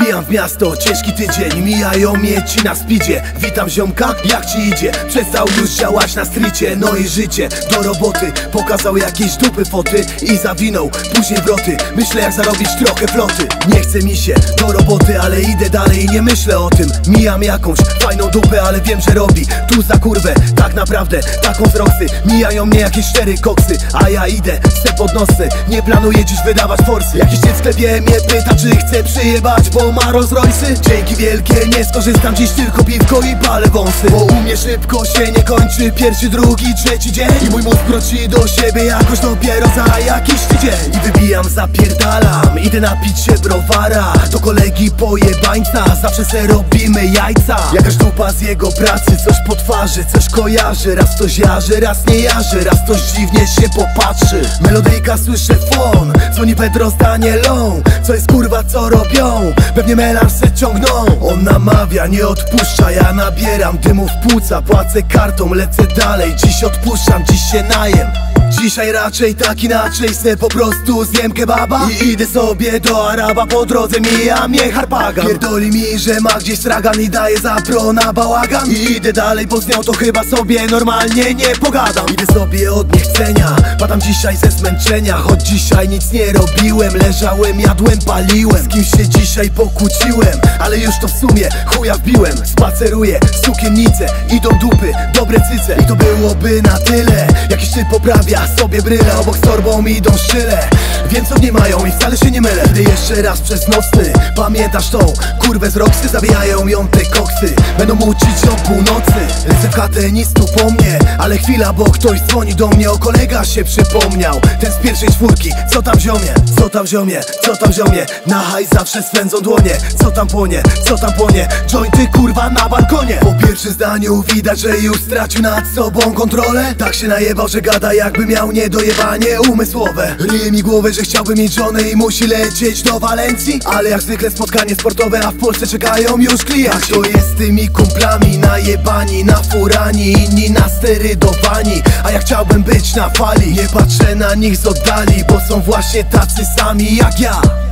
Wbijam w miasto, ciężki tydzień, mijają mnie ci na speedzie. Witam ziomka, jak ci idzie? Przestał już działać na strycie, no i życie do roboty. Pokazał jakieś dupy foty i zawinął później wroty. Myślę jak zarobić trochę floty. Nie chce mi się do roboty, ale idę dalej i nie myślę o tym. Mijam jakąś fajną dupę, ale wiem, że robi tu za kurwę. Tak naprawdę, taką z Roxy. Mijają mnie jakieś 4 koksy, a ja idę se pod nosy. Nie planuję dziś wydawać forsy. Jakiś dzień w sklepie mnie pyta, czy chcę przyjebać, bo ma Rolls Royce'y. Dzięki wielkie, nie skorzystam dziś, tylko piwko i palę wąsy. Bo u mnie szybko się nie kończy pierwszy, drugi, trzeci dzień. I mój mózg wróci do siebie jakoś dopiero za jakiś tydzień. I wybijam, zapierdalam, idę napić się browara. Do kolegi pojebańca, zawsze se robimy jajca. Jakaś dupa z jego pracy, coś po twarzy, coś kojarzy. Raz coś jarzy, raz nie jarzy, raz coś dziwnie się popatrzy. Melodyjka, słyszę fon, dzwoni Pedro z Danielą. Co jest kurwa, co robią? Pewnie melanż se ciągną. On namawia, nie odpuszcza, ja nabieram dymu w płuca. Płacę kartą, lecę dalej, dziś odpuszczam, dziś się najem. Dzisiaj raczej tak inaczej, se po prostu zjem kebaba i idę sobie do Araba. Po drodze mija mnie harpagan. Pierdoli mi, że ma gdzieś stragan i daje zapro na bałagan. I idę dalej, bo z nią to chyba sobie normalnie nie pogadam. Idę sobie od niechcenia, padam dzisiaj ze zmęczenia. Choć dzisiaj nic nie robiłem, leżałem, jadłem, paliłem. Z kimś się dzisiaj pokłóciłem, ale już to w sumie chuja wbiłem. Spaceruję, sukiennice, idą dupy, dobre cyce. I to byłoby na tyle. Jakiś typ poprawia sobie bryle, obok z torbą idą szyle. Wiem co nie mają i wcale się nie mylę. Idę jeszcze raz przez nocny, pamiętasz tą kurwę z Roxy? Zabijają ją te koksy, będą mucić o północy. Lecę w chatę, nic tu po mnie, ale chwila, bo ktoś dzwoni do mnie. O, kolega się przypomniał, ten z pierwszej czwórki. Co tam ziomie? Co tam ziomie? Co tam ziomie? Na haj zawsze swędzą dłonie. Co tam płonie? Co tam płonie? Jointy kurwa na balkonie. Po pierwszym zdaniu widać, że już stracił nad sobą kontrolę. Tak się najebał, że gada jakby miał niedojebanie umysłowe. Ryje mi głowę, że chciałby mieć żonę i musi lecieć do Walencji. Ale jak zwykle spotkanie sportowe, a w Polsce czekają już klienci. To jest z tymi kumplami najebani, nafurani, inni nasterydowani. A ja chciałbym być na fali, nie patrzę na nich z oddali, bo są właśnie tacy sami jak ja.